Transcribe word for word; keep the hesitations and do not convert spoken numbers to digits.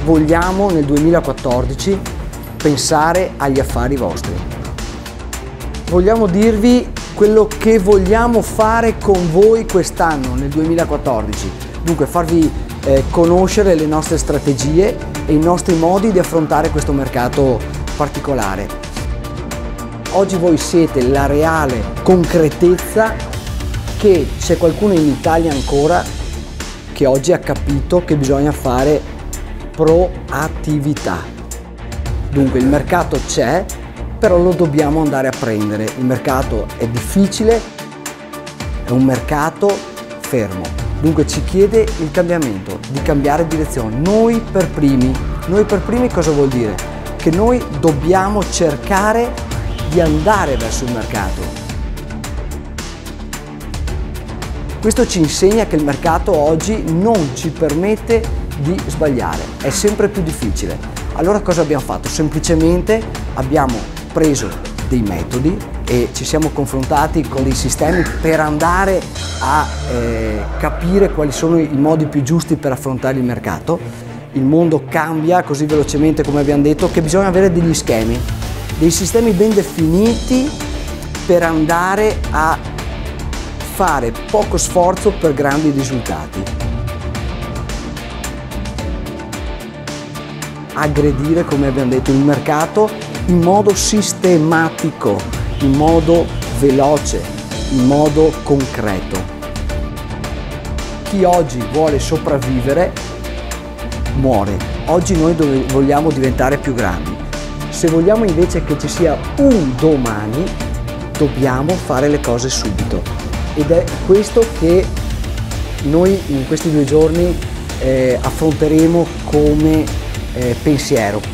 vogliamo nel duemilaquattordici pensare agli affari vostri. Vogliamo dirvi quello che vogliamo fare con voi quest'anno, nel duemilaquattordici. Dunque farvi eh, conoscere le nostre strategie e i nostri modi di affrontare questo mercato particolare. Oggi voi siete la reale concretezza che c'è qualcuno in Italia ancora che oggi ha capito che bisogna fare proattività. Dunque il mercato c'è, però lo dobbiamo andare a prendere. Il mercato è difficile, è un mercato fermo. Dunque ci chiede il cambiamento, di cambiare direzione. Noi per primi, noi per primi cosa vuol dire? Che noi dobbiamo cercare di andare verso il mercato. Questo ci insegna che il mercato oggi non ci permette di sbagliare, è sempre più difficile. Allora cosa abbiamo fatto? Semplicemente abbiamo preso dei metodi e ci siamo confrontati con dei sistemi per andare a eh, capire quali sono i modi più giusti per affrontare il mercato. Il mondo cambia così velocemente, come abbiamo detto, che bisogna avere degli schemi, dei sistemi ben definiti per andare a fare poco sforzo per grandi risultati. Aggredire, come abbiamo detto, il mercato in modo sistematico, in modo veloce, in modo concreto. Chi oggi vuole sopravvivere muore. Oggi noi vogliamo diventare più grandi. Se vogliamo invece che ci sia un domani, dobbiamo fare le cose subito. Ed è questo che noi in questi due giorni eh, affronteremo come eh, pensiero.